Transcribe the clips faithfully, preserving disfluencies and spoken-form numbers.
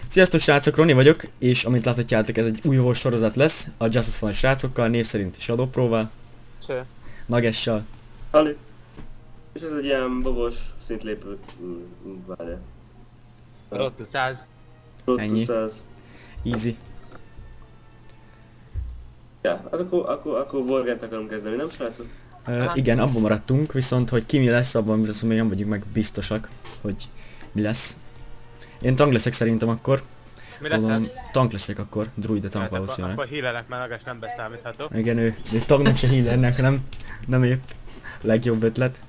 Sziasztok srácok, Roni vagyok, és amit láthatjátok, ez egy új sorozat lesz, a Justice for srácokkal, név szerint Shadow Pro-val, Cső. Nagessal. Ali. És ez egy ilyen bogos, szintlépő... várja. Road to száz. Road to Ennyi. száz. Easy. Ja, akkor, akkor, akkor Wargame-t akarom kezdeni, nem srácok? Uh, igen, abban maradtunk, viszont hogy ki mi lesz, abban viszont még nem vagyunk meg biztosak, hogy mi lesz. Én tank leszek szerintem akkor. Mi leszel? Gondolom, tank leszek akkor, druid a tank Hát akkor, valószínűleg. akkor healelek, mert magas nem beszámítható. Igen, ő, ő tanknak se healernek, nem, nem épp legjobb ötlet.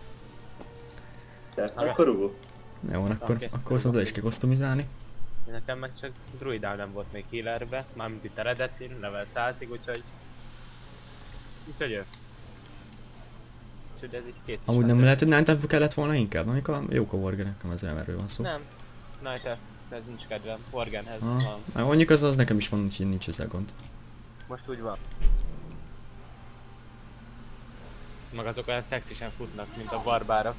Ja, Aga. akkor rúgó. Jó, van, akkor, Oké. akkor viszont le is kell customizálni. Nekem meg csak druidál nem volt még healerbe, mármint itt eredetén, level százig, úgyhogy... Úgyhogy jön. Úgyhogy ez így kész is Amúgy van. nem lehet, hogy nine kellett volna inkább, amikor jók a wargenek, nem az erről van szó. Nem. Night ez nincs kedvem. Worgenhez Ah, van. hát mondjuk az, az nekem is van, úgyhogy nincs ezzel gond. Most úgy van. Meg azok olyan szexisen futnak, mint a barbárok.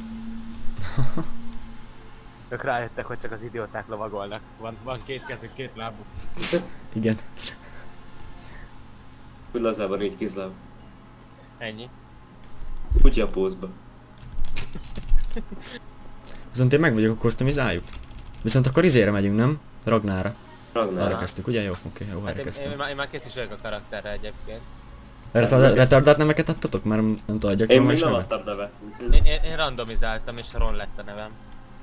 Ők rájöttek, hogy csak az idióták lovagolnak. Van, van két kezük, két lábuk. Igen. Úgy lazában négy kézláb. Ennyi. Kutya pózba. Viszont én meg vagyok, akkor customizáljuk. Viszont akkor izére megyünk, nem? Ragnára. Arra Ragnar. kezdtük, ugye? Jó, oké, jó, Hát arra én, én, kezdtem. már- én már kész is vagyok a karakterre egyébként. Retard- Retardált neveket adtatok? Mert nem nem tudjátok Én már még is nem nevet? adtam nevet, úgyhogy... Én, én, én randomizáltam és Ron lett a nevem.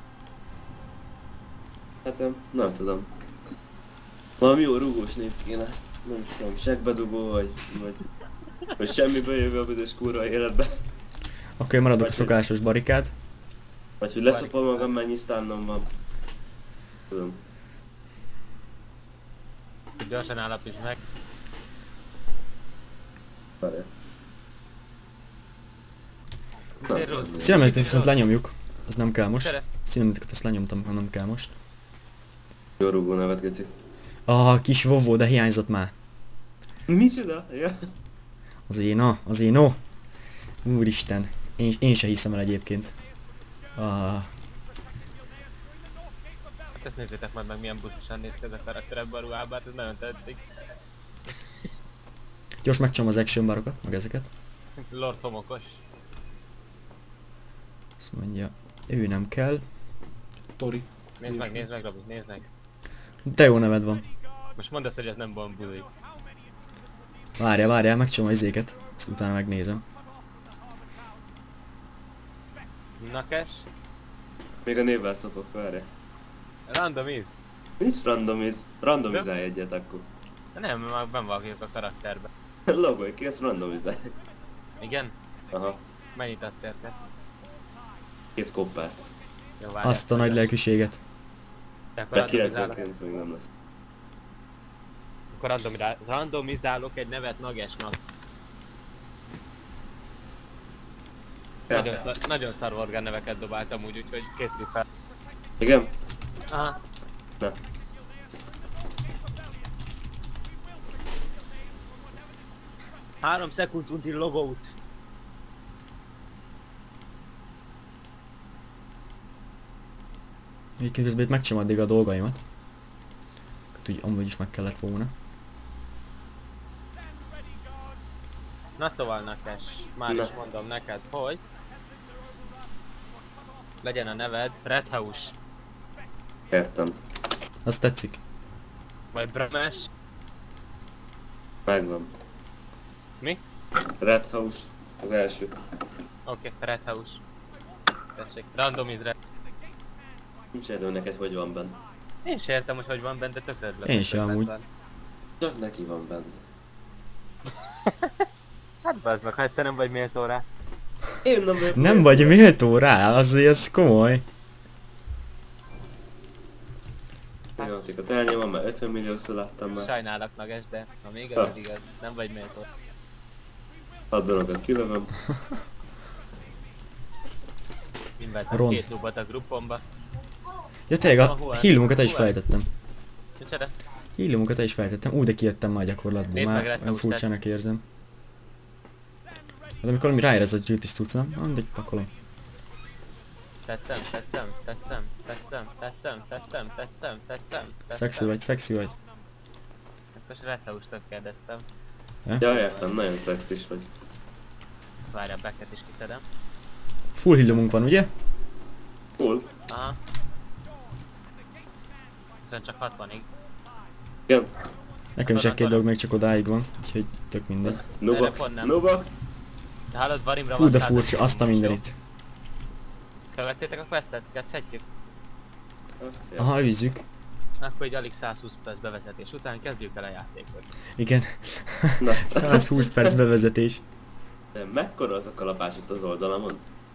Hát nem, nem tudom. Valami jó rúgós név kéne. Nem is tudom, segbedugó vagy... vagy... vagy semmiből jövő a büdös kurva életbe. Oké, maradok a Vagy hogy- szokásos barikád. Vagy hogy leszopom magam, mennyi sztánnom van. Tudom. Gyorsan állapíts meg. Várjál. Na, Tényleg rossz. Cinematiket viszont lenyomjuk. Az nem kell most. Tere. Cinematiket azt lenyomtam, ha nem kell most. Jó rúgó nevet, Geci. A kis vovó, de hiányzott már. Micsoda? Ja. Az Éno, az Éno. Úristen. Én, én se hiszem el egyébként. Ah, Hát ezt nézzétek majd meg milyen buszosan néz ki ez a karakter ebben a ruhában, hát ez nagyon tetszik. gyors megcsom az action barokat, meg ezeket. Lord homokos. Azt mondja, ő nem kell. Tori. Nézd meg, nézd meg, Robi, nézd meg. De jó neved van. Most mondd azt, hogy ez nem bambuli. Várjál, várjál, megcsom az izéket. Ezt utána megnézem. Nakes. Még a névvel szopok, várjál. Randomiz. Nincs randomiz. Randomizálj egyet akkor. Nem, már benn vagyok a karakterbe. Logolj ki, ezt randomizálj. Igen? Aha. Mennyit adsz érte? Két koppárt. Jó, várjál. Azt a nagy lelkűséget. De akkor De randomizálok, kilencvenkilenc még nem lesz. akkor randomizál, randomizálok egy nevet Nagesnak. Nagyon, szar, nagyon szar Worgen neveket dobáltam úgy, úgyhogy készülj fel. Igen? Aha. Na. Három szekund until logout. Egyébként közben itt megcsom addig a dolgaimat. Úgy amúgy is meg kellett volna. Na szóval Nakes, már Na. is mondom neked, hogy legyen a neved Red House, Értem. Az tetszik. vagy Brames. Megvan. Mi? Red House. Az első. Oké, okay, Red House. Tessék, randomiz Red. Nincs erről neked, hogy van benne. Én sem értem, hogy hogy van benne, de tökre ötlet. Én sem ötlet amúgy. van. Csak neki van benne. Hát bazd meg, ha egyszer nem vagy méltó rá. Én nem vagyok. Nem vagy méltó rá, azért ez komoly. Játékot elnyomom, mert ötven milliószor láttam már. Sajnálok Nages, de ha még ez Ha. az igaz, nem vagy méltó. Hat dologat kilövöm. Invertem Ron. két nubot a gruppomba. Ja tényleg, a Hol? healumokat el is Hol? felejtettem. Micsoda? Healumokat el is felejtettem. Ú, de kijöttem már gyakorlatból, Nézd meg, már Red olyan House-t. furcsának érzem. De amikor valami ráér ez a gyűjtés cucc, nem? Mindegy, pakolom. tetszem, tetszem, tetszem, tetszem, tetszem, tetszem, tetszem, tetszem, Szexi vagy, szexi vagy. Hát most Rethaustól kérdeztem. Ja, értem, nagyon szexis vagy. Várjál, Becket is kiszedem. Full hillomunk van, ugye? Full. Aha. Viszont csak hatvanig. Igen. Nekem is egy-két dolog még csak odáig van, úgyhogy tök mindegy. Erre Noba. pont nem. Noba. De hallod, Varimra Fú, van de száz furcsa, ötven azt a pontos, jó? mindenit. Követtétek a questet? Kezdhetjük? Aha, űzzük. Akkor így alig százhúsz perc bevezetés után kezdjük el a játékot. Igen. Na. százhúsz perc bevezetés. De mekkora az a kalapás itt az oldalamon?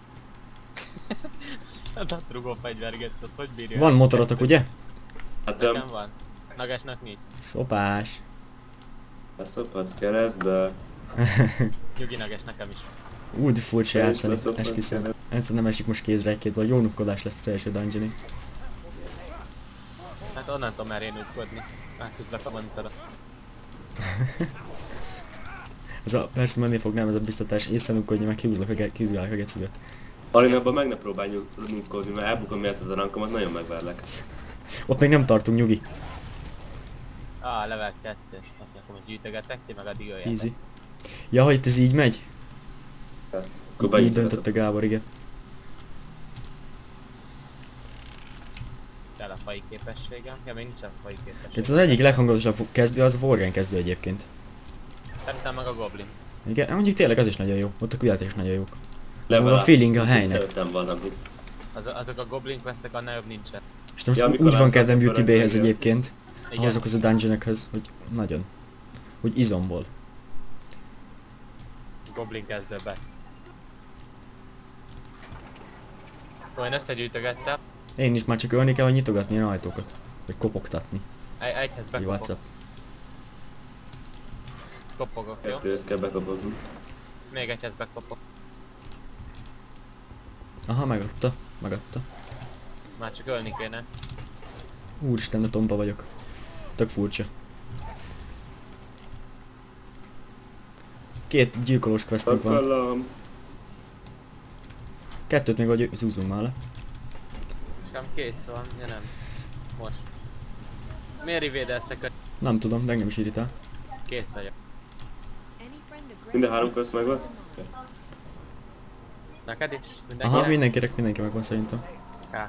A datrugó fegyvergetsz, az hogy bírja? Van motorotok, ugye? Hát Nekem nem. van. Nagasnak nincs. Szopás. Leszophatsz keresztbe. Nyugi Nagas nekem is. Ú, de furcsa Én is játszani, leszophatsz esküszöm. keresztbe. Egyszer nem esik most kézre egy-két, vagy jó nukkodás lesz az első dungeonig. Hát onnantól már én ütködni. Áthúzlak a monitorot. Ez a, persze menni fog, nem ez a biztatás, észrenukodja, meg kihúzlak a, ge- kihúzlak a gecibe. Alinabban meg ne próbálj nyugkodni, mert elbukom miatt a rankomat, nagyon megverlek. Ott még nem tartunk, nyugi. Ah, level kettő. Akkor most gyűjtögetek, ti meg addig jöjjetek. Easy. Ja, hogy ez így megy? Akkor Így benyitogatok. döntött a Gábor, igen. Kell a fai képességem. Ja, még nincsen fai Ez képesség. az egyik leghangosabb kezdő, az a Worgen kezdő egyébként. Szerintem meg a Goblin. Igen, mondjuk tényleg az is nagyon jó, ott a küldetések is nagyon jók. Level a up. feeling a helynek. Előttem vannak. Az, azok a Goblin questek annál jobb nincsen. És most Ja, ja, mikor úgy van látszottak kedvem Beauty a Bay-hez rendben, egyébként, Igen. azokhoz a dungeonekhez, hogy nagyon. Hogy izomból. Goblin kezdő best. Ó, én összegyűjtögettem. Én is már csak ölni kell, hogy nyitogatni a ajtókat. Vagy kopogtatni. Egy, egyhez Egy bekopog. WhatsApp. Kopogok, jó? Kettőhöz kell bekapogni. Még egyhez bekopog. Aha, megadta. Megadta. Már csak ölni kéne. Úristen, de tomba vagyok. Tök furcsa. Két gyilkolós questünk van. Takallam. Kettőt még vagy zúzunk már le. Nekem kész van, ja nem. Most. Miért rivédeztek a... Nem tudom, de engem is irritál. Kész vagyok. Minden három közt meg volt? Neked is? Mindenkinek? Aha, mindenkinek mindenki megvan szerintem. Ká.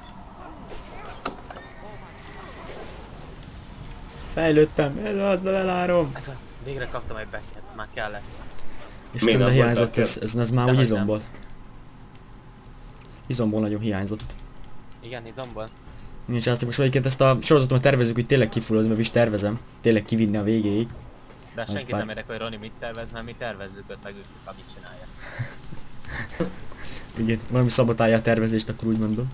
Fejlődtem, ez az, de elárom. Ez az, végre kaptam egy backet, már kellett. És Még nem, de nem hiányzott, voltál ez, ez, ez már De úgy hogy nem. izomból. Izomból nagyon hiányzott. Igen, izomból. Nincs azt, most egyébként ezt a sorozatot tervezzük, hogy tényleg kifullozni, meg is tervezem. Tényleg kivinni a végéig. De Most senkit pár- nem érdekel, hogy Roni mit tervez, mert mi tervezzük őt, meg ők amit csinálja. Igen, valami szabotálja a tervezést, akkor úgy mondom.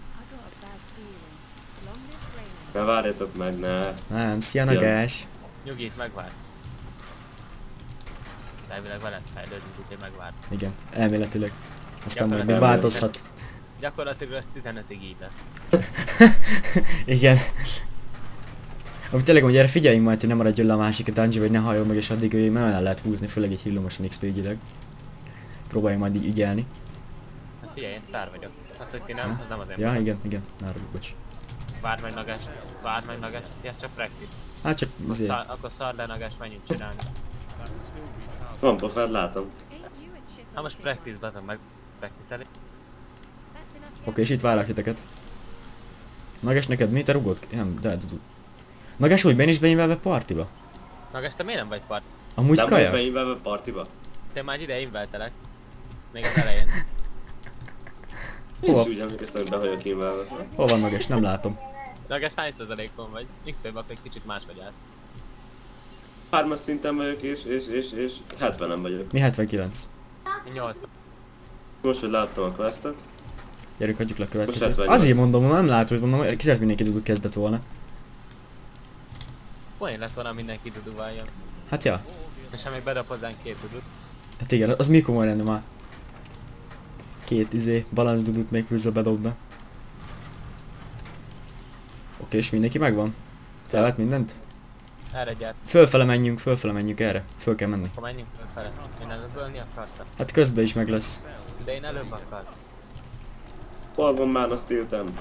Ne várjatok meg, ne. Nem, szia Nagás. Nyugis, megvár. De elvileg veled fejlődünk, úgyhogy megvár. Igen, elméletileg. Aztán majd még Gyakorlatilag változhat. Gyakorlatilag ez tizenötig így lesz. Igen. Amúgy tényleg, hogy erre figyeljünk majd, hogy nem maradjon le a másik a dungeon, vagy ne hajol meg, és addig ő már el lehet húzni, főleg egy hillomosan X P-gileg. Próbáljunk majd így ügyelni. Hát figyelj, én sztár vagyok. Az, hogy ti nem, az nem az én Ja, bajom. igen, igen, már bocs. Várd meg Nagast, várd meg Nagast, ja csak practice. Hát csak azért. Szar, akkor szar le Nagast, menjünk csinálni. Van pofád, látom. Na most practice bazom meg, practice elé. Oké, és itt várlak titeket. Nages, neked mi? Te rugod? Nem, de tud. Nages, hogy ben is beinvelve partiba? Nagast, te miért nem vagy part? Amúgy Nem vagy kaja? beinvelve partiba? Te már egy ide inveltelek. Még az elején. Én Hova? is úgy emlékeztem, hogy be vagyok invelve. Hol van Nages? Nem látom. Nagast, hány százalékon vagy? X P-ben egy kicsit más vagy állsz. Hármas szinten vagyok, és, és, és, és hetvenem vagyok. Mi hetvenkilenc. nyolc. Most, hogy láttam a questet. Gyerünk, hagyjuk le a következőt. hetvennyolc. Azért mondom, nem látod, hogy mondom, ki mindenki dudut kezdett volna. Poén lett volna mindenki duduváljon. Hát ja. És ha még bedap hozzánk két dudut. Hát igen, az mikor majd lenne már? Két izé, balansz dudut még pluszba bedobna. Oké, és mindenki megvan? Felvett mindent? Erre gyert, Fölfele menjünk, fölfele menjünk erre. Föl kell menni. akkor menjünk fölfele. Én előbb ölni akartam. Hát közben is meg lesz. De én előbb akartam. Hol van már a Steel-tem?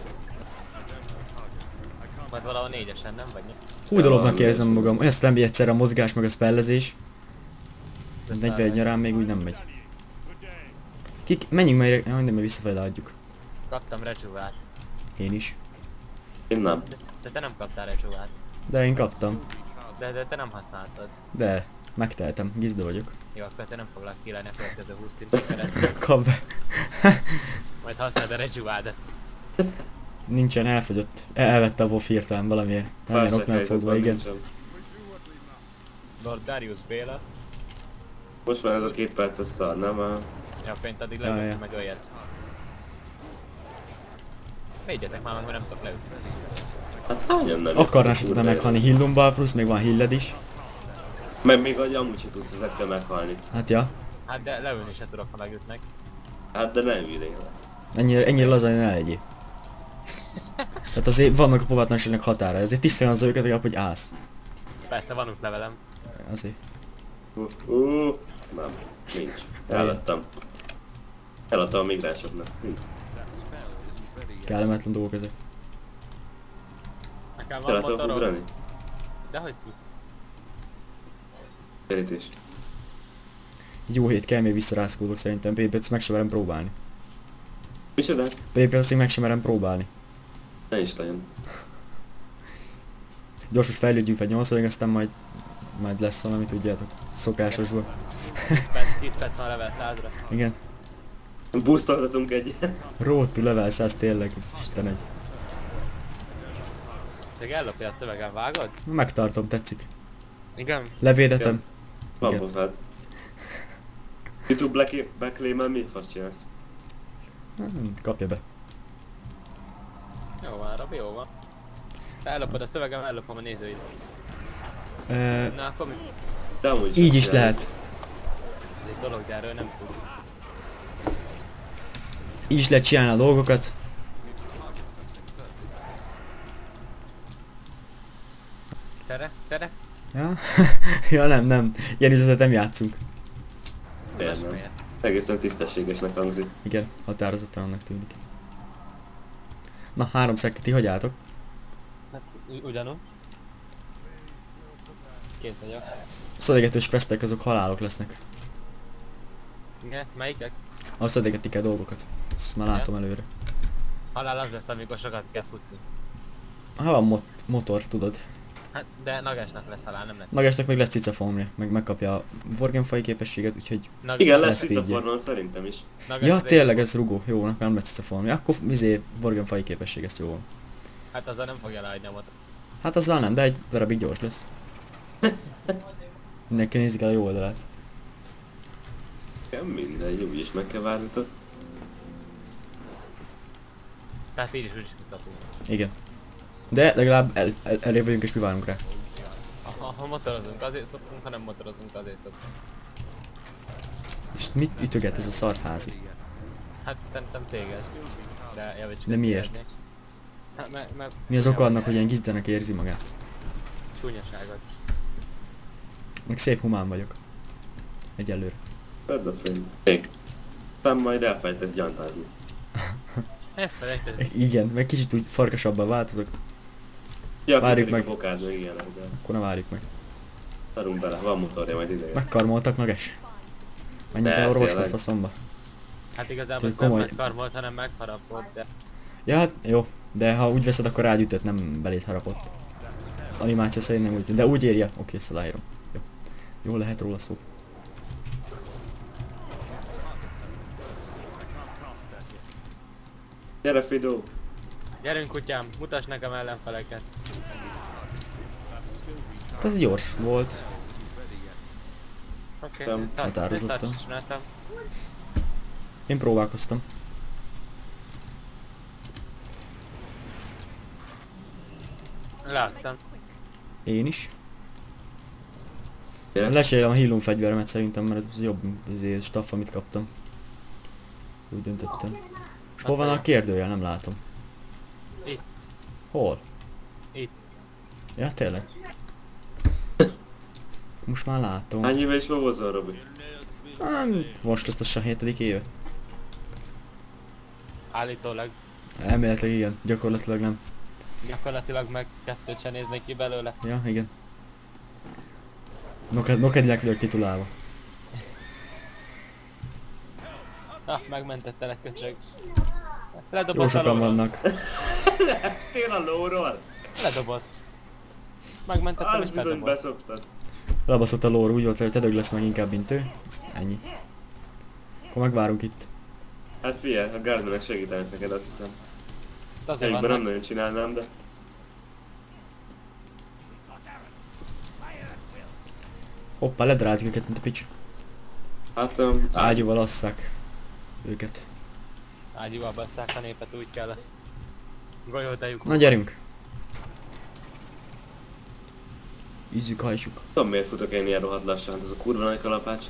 Majd valahol négyesen, nem vagy? Húdalovnak érzem magam. Ezt nem egyszerre a mozgás meg a spellezés. De negyvenegy nyarán még úgy nem megy. Kik, menjünk már, jaj, nem, mert visszafele adjuk. Kaptam recsuvát. Én is. Én nem. De, de te nem kaptál recsuvát. De én kaptam. De, de te nem használtad. De, megtehetem, gizda vagyok. Jó, akkor te nem foglak kilelni a következő húsz szinteket. Kap be. Majd használd a recsúvádat. Nincsen, elfogyott. El elvette a WoW hirtelen valamiért. Valamilyen oknál Válsághelyzet fogva, van, igen. nincsen. Lord Darius Béla. Most már ez a két perces szar, nem? A... Ja, pént addig Ja, leültünk ja. meg olyat. Védjetek már meg, mert nem tudok leütni. Hát hányan nem? Akarnál se Kurva tudna meghalni Hillumbbal, plusz még van Hilled is. Meg még vagy amúgy se tudsz ezekkel meghalni. Hát ja. Hát de leülni se tudok, ha megütnek. Hát de nem ülnél. Ennyire, ennyire lazán ne legyél. Tehát azért vannak a povatlanságnak határa, ezért tiszteljen az őket, legalább, hogy állsz. Persze, van útlevelem. Azért. Uh, uh, nem, nincs. Elvettem. Eladtam a migránsoknak. Nincs. Kellemetlen dolgok ezek. Nekem Te van le tudok motorom. ugrani? De hogy tudsz? Terítés. Jó hét kell, még visszarázkódok szerintem, bé bé-t meg sem merem próbálni. Micsoda? bé bé-t meg sem merem próbálni. Ne is legyen. Gyors, hogy fejlődjünk fel nyolcvanig, aztán majd, majd lesz valami, tudjátok. Szokásosból. tíz perc van level százra. Igen. Boostoltatunk egy. Road to level száz tényleg, ez Isten egy. Csak ellopja a szövegen, vágod? Megtartom, tetszik. Igen. Levédetem. Van Igen. pofád. YouTube black- backclaim-el mit fasz csinálsz? Hmm, kapja be. Jó van, Robi, jó van. Te ellopod a szövegem, ellopom a nézőit. E, Na akkor mi? De amúgy így sem is csinálni. lehet. Ez egy dolog, de erről nem tudok. Így is lehet csinálni a dolgokat. Csere? Csere? Ja? Ja nem, nem. Ilyen üzletet nem játszunk. Miért Most nem? miért? Egészen tisztességesnek hangzik. Igen, határozottan annak tűnik. Na, három szekket, ti hagyjátok. Hát u- ugyanúgy. Kész vagyok. A szedégetős questek azok halálok lesznek. Igen, melyikek? A szedégetik el dolgokat. Ezt már látom előre. Halál az lesz, amikor sokat kell futni. Ha van mot motor, tudod. Hát, de Nagasnak lesz halál, nem lesz. Nagasnak meg lesz cicaformja, meg megkapja a Worgenfai képességet, úgyhogy... Nag Igen, lesz lesz speedje. cicafornon szerintem is. Nagas Ja, rég- tényleg ez rugó. Jó, nem lesz cicaformja. Akkor izé, Worgenfai képesség, ezt jó van. Hát azzal nem fogja leadni a motor. Hát azzal nem, de egy darabig gyors lesz. Mindenki nézik el a jó oldalát. Nem mindegy, úgyis meg kell várni. Tehát így is úgy is visszafog. Igen. De legalább el, el, elég vagyunk és mi várunk rá. Ha, ha motorozunk, azért szoktunk, ha nem motorozunk, azért szoktunk. És mit ütöget ez a szarházi? Hát szerintem téged. De javicskát De miért? kérnék. Hát mert, mert Mi az oka annak, hogy ilyen gizdenek érzi magát? Csúnyaságot. Meg szép humán vagyok. Egyelőre. Vedd a fény. Még. Aztán majd elfelejtesz gyantázni. Elfelejtezd. Igen, meg kicsit úgy farkasabban változok, Ja, Várjuk kitörik meg. a bokád, meg ilyenek, de akkor ne várjuk meg. szarunk bele, van motorja majd ideje. Megkarmoltak Nages. Menjünk De, el orvoshoz tényleg. faszomba. Hát igazából Tényleg nem komoly. megkarmolt, hanem megharapott, de... Ja, hát jó, de ha úgy veszed, akkor rád ütött, nem belét harapott. Animáció szerint nem úgy, de úgy érje. Oké, ezt aláírom. Jó. Jó lehet róla szó. Gyere Fido! Gyerünk kutyám, mutasd nekem ellenfeleket. Hát ez gyors volt. Oké, Nem, okay. határozottan. csináltam. Én próbálkoztam. Láttam. Én is. Gyere. Lesélem a Hillum fegyveremet szerintem, mert ez jobb, ez staff, amit kaptam. Úgy döntöttem. És hol van a kérdőjel? Nem látom. Itt. Hol? Itt. Ja, tényleg. Most már látom. Hány éve is vovozol, Robi? Nem, most ezt a hetedik éve. Állítólag, Elméletileg igen, gyakorlatilag nem. gyakorlatilag meg kettőt sem néznék ki belőle. Ja, igen. Noked, Nokedinek vagyok titulálva. Ah, megmentettelek, köcsög. Jó Ledobott a sokan lóról. vannak. Leestél a lóról? Ledobott. Megmentettem Az és bizony ledobott. beszoktad. Lebaszott a lór, úgy volt, hogy te dög lesz meg inkább, mint ő. Azt ennyi. Akkor megvárunk itt. Hát figyelj, a Gardnerek segítenek neked, azt hiszem. Azért Egyben nem van, nagyon csinálnám, de... Hoppá, ledaráltuk őket, mint a pics. Hát... Um, Ágyúval asszák őket. ágyúval basszák a népet, úgy kell ezt. Golyótejuk. Na gyerünk! Ízzük, hajtsuk. tudom miért futok én ilyen rohadt lassan, ez a kurva nagy kalapács.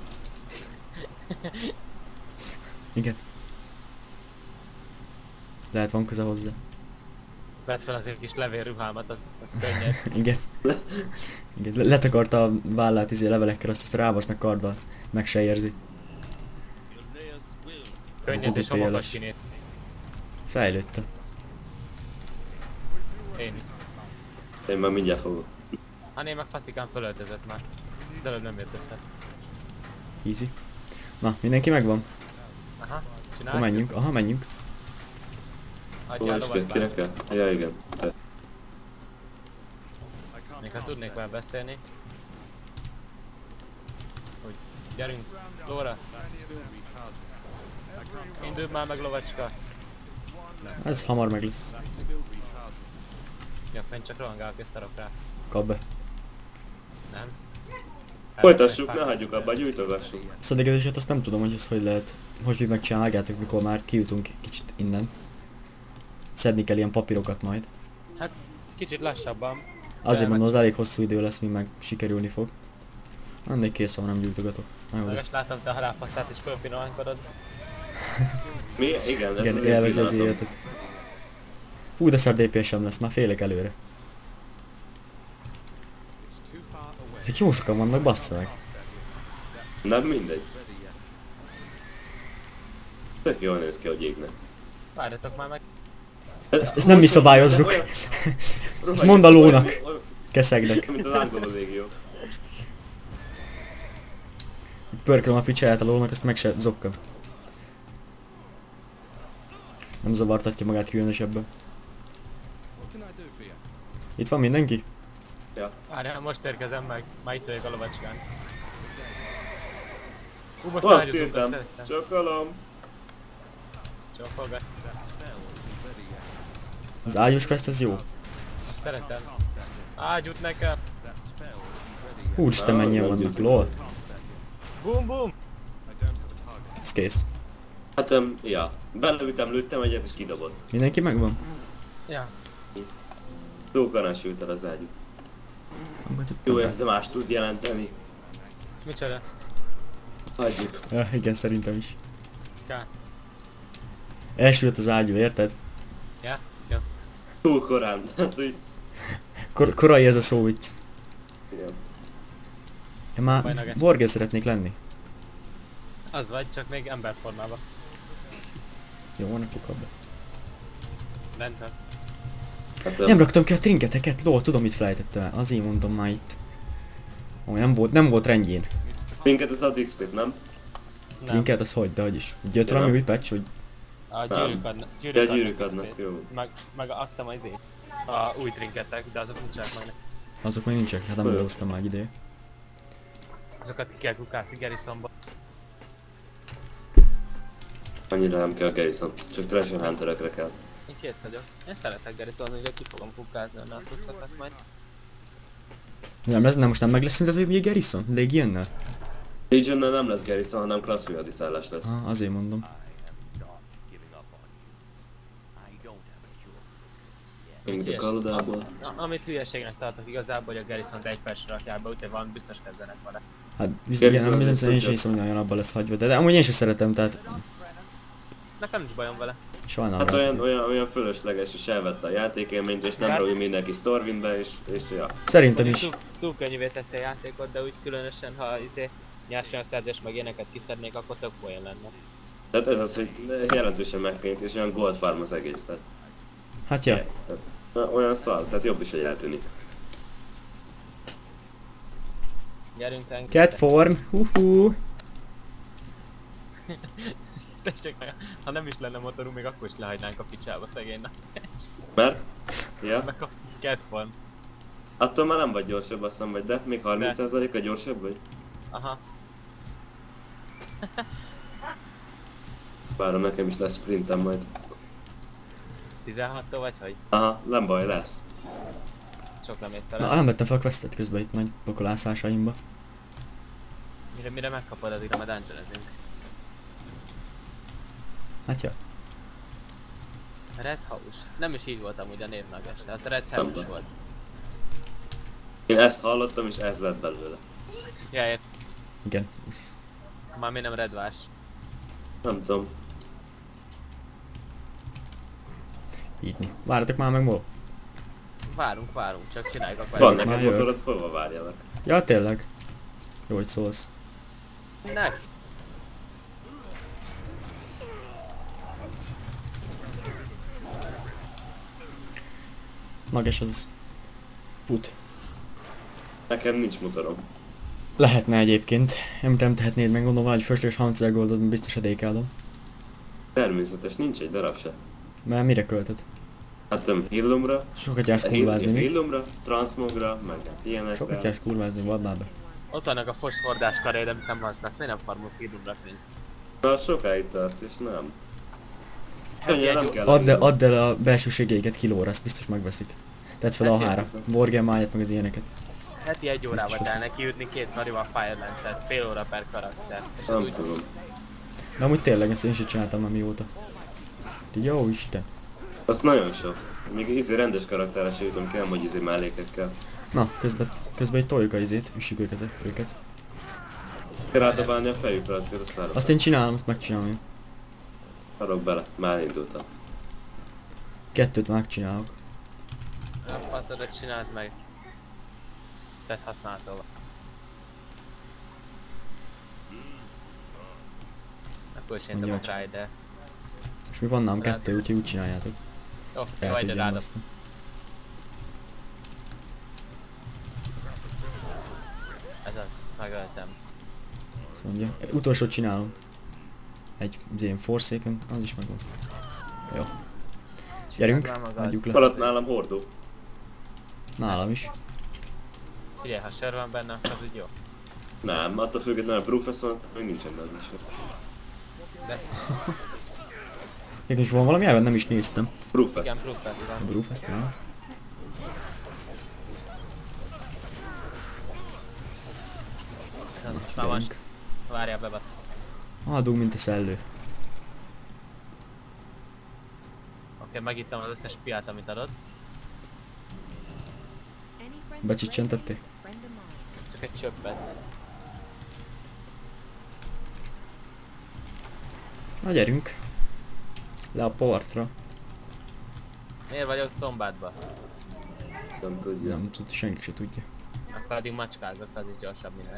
Igen. Lehet van köze hozzá. Vedd fel azért kis levélruhámat, az, az könnyed. Igen. Igen. Le- letakarta a vállát izé levelekkel, azt, azt rávasznak karddal. Meg se érzi. Könnyed és homokas kinét. Fejlődte. Én is. Én már mindjárt fogok. Hát én meg faszikán fölöltözött már. Az előbb nem jött össze. Easy. Na, mindenki megvan? Aha, Akkor csinálj. menjünk. Aha, menjünk. Adjál Hova is kell? lovat Kinek kell? Ja, igen. Te. még ha tudnék vele beszélni. Hogy gyerünk, lóra. Indulj már meg, lovacska. Ez hamar meg lesz. Ja, fent csak rohangálok és szarok rá. Kap be. Nem? Folytassuk, ne hagyjuk abba, gyújtogassuk. Azt a degedéset azt nem tudom, hogy ez hogy lehet. Hogy így megcsináljátok, mikor már kijutunk kicsit innen. Szedni kell ilyen papírokat majd. Hát, kicsit lassabban. Azért mondom, az elég hosszú idő lesz, míg meg sikerülni fog. Annék kész van, nem gyújtogatok. Na jó, de. Meges látom te a halálfasztát és fölpinolánkodod. Mi? Igen, ez Igen, az én élvezi az pillanatom. életet. Hú, de szar dé pé es-em lesz, már félek előre. Ezek jó sokan vannak, bassza meg. Nem mindegy. Tök jól néz ki, hogy égnek. Várjatok már meg. Ezt, ezt nem mi szabályozzuk. Ezt mondd a lónak. Keszegnek. Mint az angol légió. Pörkölöm a picsáját a lónak, ezt meg se zokkam. Nem zavartatja magát különösebben. Itt van mindenki? Ja. Várjál, most érkezem meg. Már itt vagyok a lovacskán. Hú, most Azt rágyújtunk, azt írtam. szerettem. Csokolom. Csókolgat. Az ágyús quest, ez jó. Azt szeretem. Ágyút nekem. Úristen, Ah, mennyien nem vannak, gyújtjuk. lol. Bum bum. Ez kész. Hát, um, ja. Belőttem, lőttem egyet és kidobott. Mindenki megvan? Ja. Tókanán sült el az ágyú. Jó, ez de más tud jelenteni. Micsoda? Hagyjuk. Ja, igen, szerintem is. Kár. Elsült az ágyú, érted? Ja? Jó. Túl korán. Hát, hogy... Kor korai ez a szó vicc. Igen. Én már Bajnage. Borgel szeretnék lenni. Az vagy, csak még emberformában. Jó, van, akkor kap be. Lent van. Hát, Nem raktam ki a trinketeket, lol, tudom mit felejtettem el. Azért mondom már itt. Ó, nem volt, nem volt rendjén. minket az ad iksz pét, nem? Nem. Trinket az hogy, de hogy is. Jött Ja. valami új patch, hogy A Nem. gyűrűk adnak. Ja, gyűrűk adnak, jó. Meg, meg azt hiszem az izé. A új trinketek, de azok nincsenek meg. azok még nincsenek, hát nem Jó. dolgoztam már egy ideje. Azokat ki kell kukászni Garrisonba. Annyira nem kell Garrison, csak Treasure Hunterekre kell. Én kész vagyok. Én szeretek Garrisonni, de ki fogom kukázni a nátucokat majd. Nem, ez nem most nem meg lesz szerinted még Garrison? Légionnel? Legionnel nem lesz Garrison, hanem Crossfield hadiszállás lesz. Ah, azért mondom. King the Hülyes- Kalodából. A, a, amit hülyeségnek tartok igazából, hogy a Garrison-t egy percre rakják be, úgyhogy van biztos kezdenek vele. Hát biztos, igen, Garrison nem, az nem, én viszont sem hiszem, hogy nagyon abban lesz hagyva, de, de amúgy én sem szeretem, tehát Nekem nincs bajom vele. sajnálom. Hát azt. olyan, olyan, olyan fölösleges, és elvette a játékélményt, és nem Hát- rakja mindenki Stormwindbe, és, és ja. Szerintem is. Túl, túl könnyűvé teszi a játékot, de úgy különösen, ha izé nyersanyaszerzés meg ilyeneket kiszednék, akkor tök olyan lenne. Tehát ez az, hogy jelentősen megkönnyít, és olyan gold farm az egész, tehát... Hát ja. tehát na, olyan szar, tehát jobb is, hogy eltűnik. Gyerünk ránk. Cat form, huhu. Tessék meg, ha nem is lenne motorunk, még akkor is lehagynánk a picsába szegénynek. Mert? Ja? Meg a cat form. Attól már nem vagy gyorsabb, azt hiszem, vagy de? Még harminc százaléka gyorsabb vagy? Aha. Várom, nekem is lesz sprintem majd. tizenhattól vagy hogy? Aha, nem baj, lesz. Sok nem észre. Na, nem vettem fel a questet közben itt nagy bokolászásaimba. Mire, mire megkapod, addigra már dungeonezünk. Hát ja. Red House. Nem is így volt amúgy a név magas, tehát Red House volt. Én ezt hallottam, és ez lett belőle. Ja, ért. Igen. Ez... Már mi nem redvás. Nem tudom. Írni. Várjatok már meg, Mo. Várunk, várunk, csak csináljuk a Van questet. neked jövök. motorod, hova várjalak? Ja, tényleg. Jó, hogy szólsz. Nek. Mages az... Put. Nekem nincs motorom. Lehetne egyébként. Nem, nem tehetnéd meg, gondolom, hogy fölösleges harmincezer goldot biztos a dékádom. Természetes, nincs egy darab se. Mert mire költöd? Hát nem hillomra, Sokat jársz kurvázni, mi? hillomra, transmogra, meg hát ilyenekre. Sokat jársz kurvázni, vadd már be. Ott vannak a foszfordás karéd, amit nem használsz, miért nem farmolsz hidrumra pénzt? Na, sokáig tart, és nem. Heti Könnyen nem egy, kell. Add el, add el a belsőségeiket kilóra, azt biztos megveszik. Tedd fel a Hát hára. érzem. Wargame-máját, meg az ilyeneket. heti egy órába Biztos telne kiütni két Marival Firelance-et, fél óra per karakter. És az Nem úgy tudom. De amúgy tényleg, ezt én sem csináltam már mióta. De jó Isten. Az nagyon sok. Még izé rendes karakterre se jutom ki, nem hogy izé mellékekkel. Na, közben, közben egy toljuk a izét, üssük őket, ezek, őket. Kell rádobálni a fejükre azokat a szárokat. Azt én csinálom, azt megcsinálom én. Harok bele, már indultam. Kettőt megcsinálok. a faszadat csináld meg. Tedd használtól. Akkor is én Mondja, dobok rá ide. És mi van nálam Rád. kettő, úgyhogy úgy csináljátok. Jó, El jó, ide tudjam rádob. azt. Ez az, megöltem. Azt mondja. Utolsót csinálom. Egy ilyen forszéken, az is megvan. Jó. Gyerünk, Csináld már magad. adjuk le. Maradt nálam hordó. Nálam is. Figyelj, ha sör van benne, akkor az úgy jó. Nem, attól függetlenül a Brewfest van, még nincsen benne se. De Még is van valami elven, nem is néztem. Brewfest. igen, Brewfest A van. Brewfest, nem? Ez az, most már van. Gyerünk. Várjál be. Adunk, mint a szellő. Oké, megittem az összes piát, amit adott. Becsicsentettél? Csak egy csöppet. Na gyerünk. Le a partra. Miért vagyok combádba? Nem tudja. Nem tud, senki se tudja. Akkor addig macskázok, az is gyorsabb mindenki.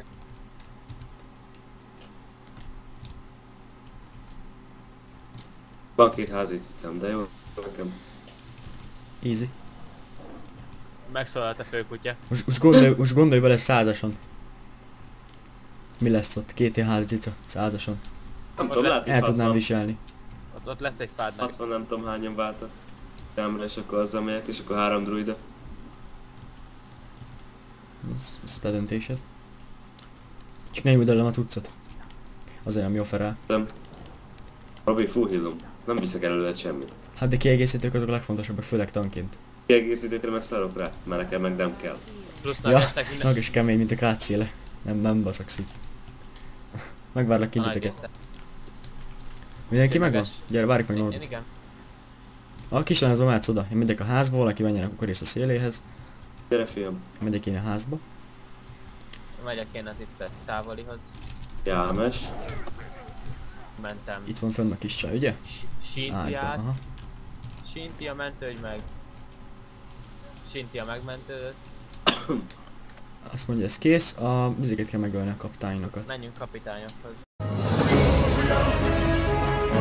Van két házi cicám, de jó nekem. Easy. Megszólalt a főkutya. Most, most, gondolj, most gondolj bele százason. Mi lesz ott? Két ilyen házica, százason. Nem Ott tudom, lesz- lehet, hogy El tudnám hatvan, viselni. Ott, ott lesz egy fád meg. hatvan nem tudom hányan váltak. Számra, és akkor azzal megyek, és akkor három druida. Ez, ez a te döntésed. Csak ne júld ellen a cuccot. Azért nem jó fel. Nem. Robi, full healom. Nem viszek előle semmit. Hát de kiegészítők azok a legfontosabbak, főleg tanként. Kiegészítőkre meg szarok rá, mert nekem meg nem kell. Plusz Ja, nagestek minden. Nag is kemény, mint a kácéle. Nem, nem baszaksz itt. Megvárlak kint titeket. Egészen. Mindenki megvan? Tényleges. Gyere, várjuk meg Én, én Norbit. igen. A kislányozba mehetsz oda. Én megyek a házba, valaki menjen a kukorészt a széléhez. Gyere fiam. Megyek én a házba. Megyek én az itt a távolihoz. Jámes. Mentem. Itt van fönn a kis csaj, ugye? S- Ágyba, Sintiát. aha. Sintia mentődj meg. Sintia megmentődött. Azt mondja, ez kész, a vizéket kell megölni a kapitányokat. Menjünk kapitányokhoz.